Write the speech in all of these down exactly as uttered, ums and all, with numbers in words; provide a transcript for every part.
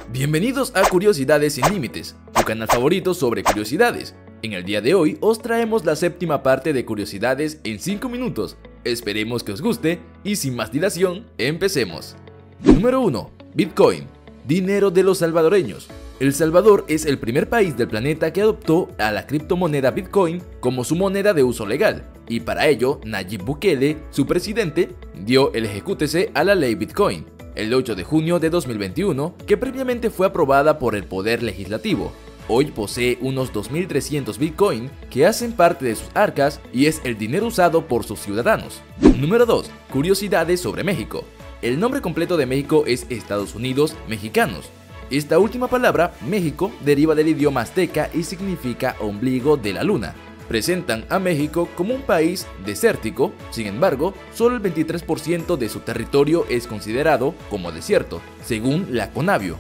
Bienvenidos a Curiosidades sin Límites, tu canal favorito sobre curiosidades. En el día de hoy os traemos la séptima parte de curiosidades en cinco minutos. Esperemos que os guste y sin más dilación, empecemos. Número uno. Bitcoin, dinero de los salvadoreños. El Salvador es el primer país del planeta que adoptó a la criptomoneda Bitcoin como su moneda de uso legal, y para ello Nayib Bukele, su presidente, dio el ejecútese a la ley Bitcoin el ocho de junio de dos mil veintiuno, que previamente fue aprobada por el Poder Legislativo. Hoy posee unos dos mil trescientos Bitcoin que hacen parte de sus arcas y es el dinero usado por sus ciudadanos. Número dos. Curiosidades sobre México. El nombre completo de México es Estados Unidos Mexicanos. Esta última palabra, México, deriva del idioma azteca y significa ombligo de la luna. Presentan a México como un país desértico, sin embargo, solo el veintitrés por ciento de su territorio es considerado como desierto, según la Conavio.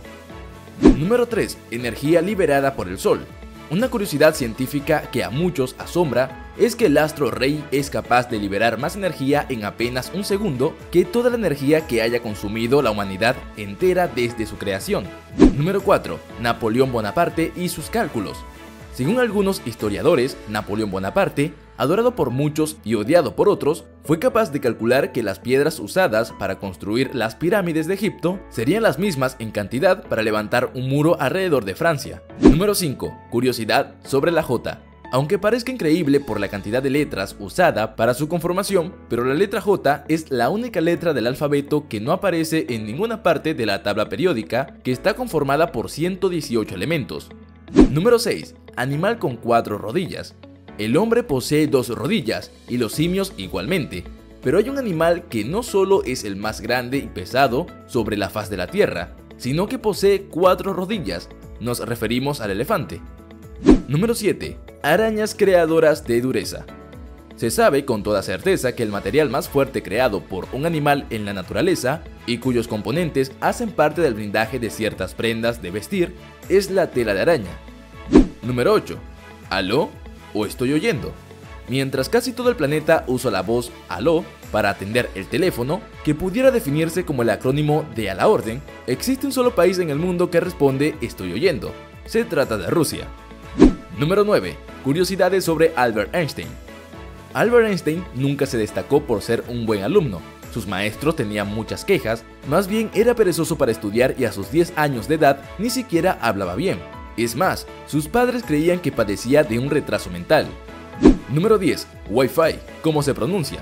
Número tres. Energía liberada por el Sol. Una curiosidad científica que a muchos asombra es que el astro rey es capaz de liberar más energía en apenas un segundo que toda la energía que haya consumido la humanidad entera desde su creación. Número cuatro. Napoleón Bonaparte y sus cálculos. Según algunos historiadores, Napoleón Bonaparte, adorado por muchos y odiado por otros, fue capaz de calcular que las piedras usadas para construir las pirámides de Egipto serían las mismas en cantidad para levantar un muro alrededor de Francia. Número cinco. Curiosidad sobre la J. Aunque parezca increíble por la cantidad de letras usada para su conformación, pero la letra J es la única letra del alfabeto que no aparece en ninguna parte de la tabla periódica, que está conformada por ciento dieciocho elementos. Número seis. Animal con cuatro rodillas. El hombre posee dos rodillas y los simios igualmente, pero hay un animal que no solo es el más grande y pesado sobre la faz de la tierra, sino que posee cuatro rodillas. Nos referimos al elefante. Número siete. Arañas creadoras de dureza. Se sabe con toda certeza que el material más fuerte creado por un animal en la naturaleza y cuyos componentes hacen parte del blindaje de ciertas prendas de vestir es la tela de araña. Número ocho. ¿Aló o estoy oyendo? Mientras casi todo el planeta usa la voz aló para atender el teléfono, que pudiera definirse como el acrónimo de a la orden, existe un solo país en el mundo que responde estoy oyendo. Se trata de Rusia. Número nueve. Curiosidades sobre Albert Einstein. Albert Einstein nunca se destacó por ser un buen alumno. Sus maestros tenían muchas quejas, más bien era perezoso para estudiar y a sus diez años de edad ni siquiera hablaba bien. Es más, sus padres creían que padecía de un retraso mental. Número diez. Wi-Fi. ¿Cómo se pronuncia?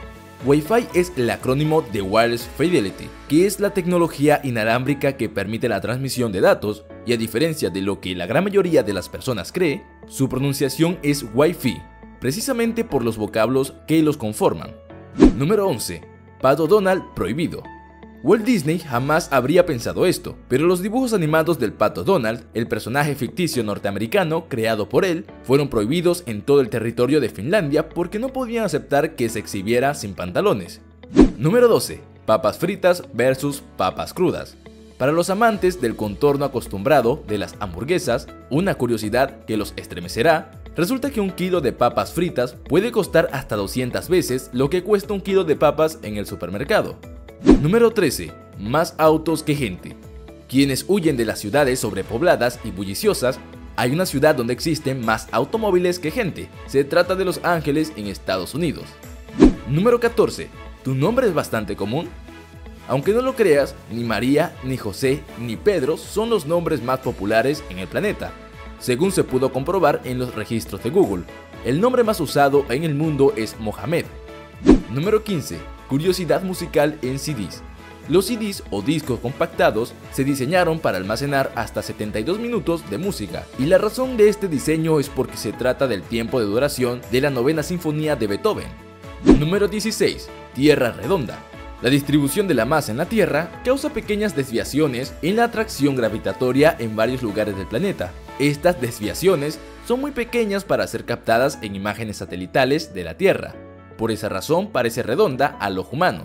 Wi-Fi es el acrónimo de Wireless Fidelity, que es la tecnología inalámbrica que permite la transmisión de datos, y a diferencia de lo que la gran mayoría de las personas cree, su pronunciación es Wi-Fi, precisamente por los vocablos que los conforman. Número once. Pato Donald prohibido. Walt Disney jamás habría pensado esto, pero los dibujos animados del Pato Donald, el personaje ficticio norteamericano creado por él, fueron prohibidos en todo el territorio de Finlandia porque no podían aceptar que se exhibiera sin pantalones. Número doce. Papas fritas versus papas crudas. Para los amantes del contorno acostumbrado de las hamburguesas, una curiosidad que los estremecerá, resulta que un kilo de papas fritas puede costar hasta doscientas veces lo que cuesta un kilo de papas en el supermercado. Número trece. Más autos que gente. Quienes huyen de las ciudades sobrepobladas y bulliciosas, hay una ciudad donde existen más automóviles que gente. Se trata de Los Ángeles en Estados Unidos. Número catorce. ¿Tu nombre es bastante común? Aunque no lo creas, ni María, ni José, ni Pedro son los nombres más populares en el planeta, según se pudo comprobar en los registros de Google. El nombre más usado en el mundo es Mohamed. Número quince. Curiosidad musical en C Ds. Los C Ds o discos compactados se diseñaron para almacenar hasta setenta y dos minutos de música, y la razón de este diseño es porque se trata del tiempo de duración de la novena sinfonía de Beethoven. Número dieciséis. Tierra redonda. La distribución de la masa en la Tierra causa pequeñas desviaciones en la atracción gravitatoria en varios lugares del planeta. Estas desviaciones son muy pequeñas para ser captadas en imágenes satelitales de la Tierra. Por esa razón parece redonda al ojo humano.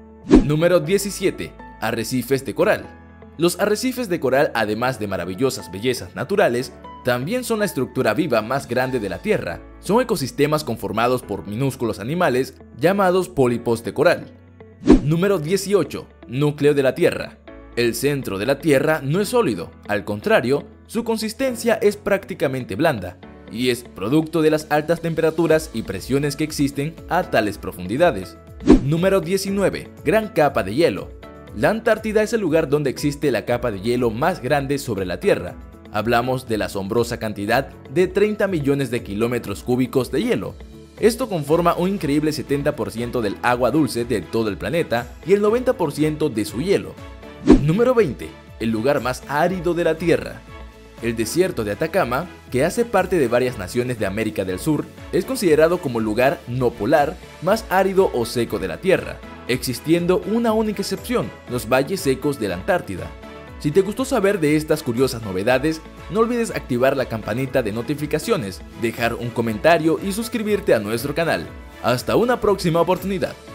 Número diecisiete. Arrecifes de coral. Los arrecifes de coral, además de maravillosas bellezas naturales, también son la estructura viva más grande de la Tierra. Son ecosistemas conformados por minúsculos animales llamados pólipos de coral. Número dieciocho. Núcleo de la Tierra. El centro de la Tierra no es sólido, al contrario, su consistencia es prácticamente blanda, y es producto de las altas temperaturas y presiones que existen a tales profundidades. Número diecinueve. Gran capa de hielo. La Antártida es el lugar donde existe la capa de hielo más grande sobre la Tierra. Hablamos de la asombrosa cantidad de treinta millones de kilómetros cúbicos de hielo. Esto conforma un increíble setenta por ciento del agua dulce de todo el planeta y el noventa por ciento de su hielo. Número veinte. El lugar más árido de la Tierra. El desierto de Atacama, que hace parte de varias naciones de América del Sur, es considerado como el lugar no polar más árido o seco de la Tierra, existiendo una única excepción, los valles secos de la Antártida. Si te gustó saber de estas curiosas novedades, no olvides activar la campanita de notificaciones, dejar un comentario y suscribirte a nuestro canal. Hasta una próxima oportunidad.